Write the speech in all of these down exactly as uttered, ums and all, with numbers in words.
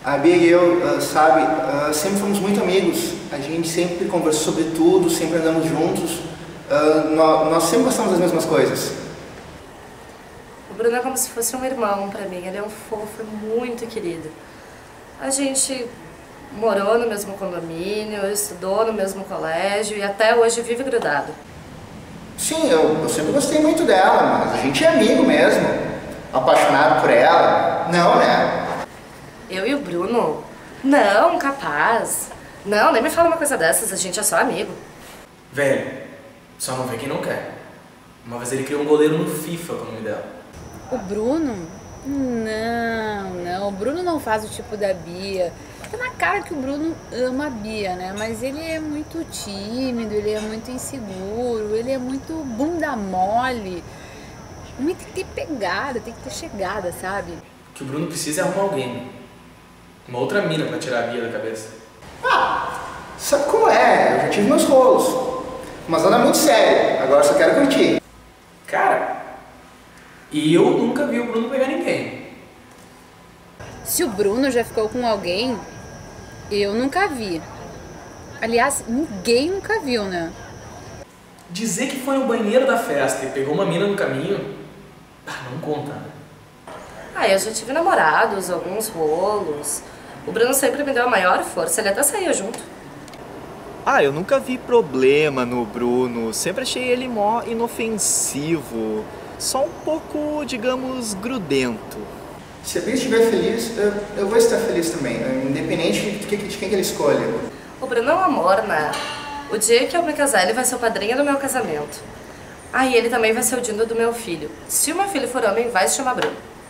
A Bia e eu, sabe, sempre fomos muito amigos. A gente sempre conversou sobre tudo, sempre andamos juntos. Nós sempre gostamos das mesmas coisas. O Bruno é como se fosse um irmão pra mim. Ele é um fofo, muito querido. A gente morou no mesmo condomínio, estudou no mesmo colégio e até hoje vive grudado. Sim, eu, eu sempre gostei muito dela, mas a gente é amigo mesmo. Apaixonado por ela. Não, né? Eu e o Bruno? Não, capaz. Não, nem me fala uma coisa dessas, a gente é só amigo. Velho, só não vê quem não quer. Uma vez ele criou um goleiro no FIFA com o nome dela. O Bruno? Não, não. O Bruno não faz o tipo da Bia. Fica na cara que o Bruno ama a Bia, né? Mas ele é muito tímido, ele é muito inseguro, ele é muito bunda mole. O homem tem que ter pegada, tem que ter chegada, sabe? O que o Bruno precisa é arrumar alguém. Uma outra mina pra tirar a Bia da cabeça. Ah, sabe como é? Eu já tive meus rolos. Mas nada muito sério. Agora só quero curtir. Cara, e eu nunca vi o Bruno pegar ninguém. Se o Bruno já ficou com alguém, eu nunca vi. Aliás, ninguém nunca viu, né? Dizer que foi no banheiro da festa e pegou uma mina no caminho, ah, não conta, né? Ah, eu já tive namorados, alguns rolos. O Bruno sempre me deu a maior força, ele até saía junto. Ah, eu nunca vi problema no Bruno, sempre achei ele mó inofensivo, só um pouco, digamos, grudento. Se a Bia estiver feliz, eu, eu vou estar feliz também, independente de, que, de quem que ele escolha. O Bruno é um amor, né? O dia que eu me casar, ele vai ser o padrinho do meu casamento. Ah, e ele também vai ser o Dindo do meu filho. Se o meu filho for homem, vai se chamar Bruno.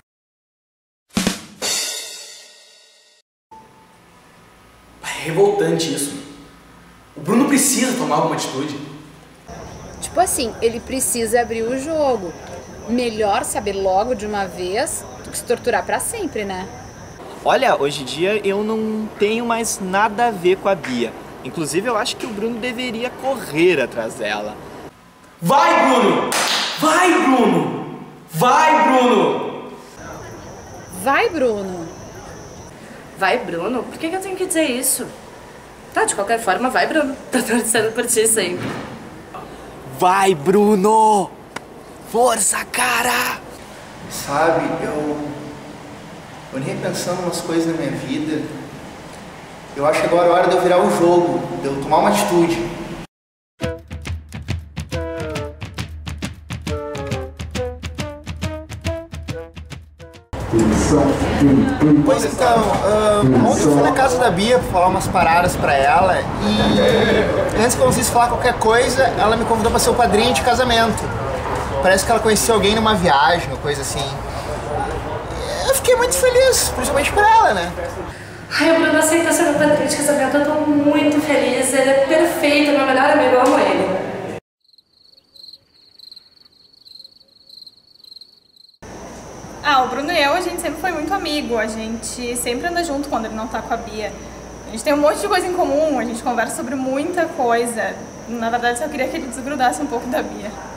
É revoltante isso. O Bruno precisa tomar alguma atitude. Tipo assim, ele precisa abrir o jogo. Melhor saber logo de uma vez do que se torturar pra sempre, né? Olha, hoje em dia eu não tenho mais nada a ver com a Bia. Inclusive, eu acho que o Bruno deveria correr atrás dela. Vai, Bruno! Vai, Bruno! Vai, Bruno! Vai, Bruno! Vai, Bruno? Por que que eu tenho que dizer isso? Tá, de qualquer forma, vai, Bruno. Tô torcendo por ti sempre. Vai, Bruno! Força, cara! Sabe, eu... Eu nem pensando umas coisas na minha vida. Eu acho que agora é hora de eu virar o jogo, de eu tomar uma atitude. Pois então, uh, ontem eu fui na casa da Bia pra falar umas paradas pra ela e antes que eu conseguisse falar qualquer coisa, ela me convidou pra ser o padrinho de casamento. Parece que ela conheceu alguém numa viagem, ou coisa assim. Eu fiquei muito feliz, principalmente por ela, né? Ai, o Bruno aceitou ser meu padrinho de casamento, eu tô muito feliz, ele é perfeito, meu melhor amigo, eu amo ele. Ah, o Bruno e eu, a gente sempre foi muito amigo, a gente sempre anda junto quando ele não tá com a Bia. A gente tem um monte de coisa em comum, a gente conversa sobre muita coisa. Na verdade, só queria que ele desgrudasse um pouco da Bia.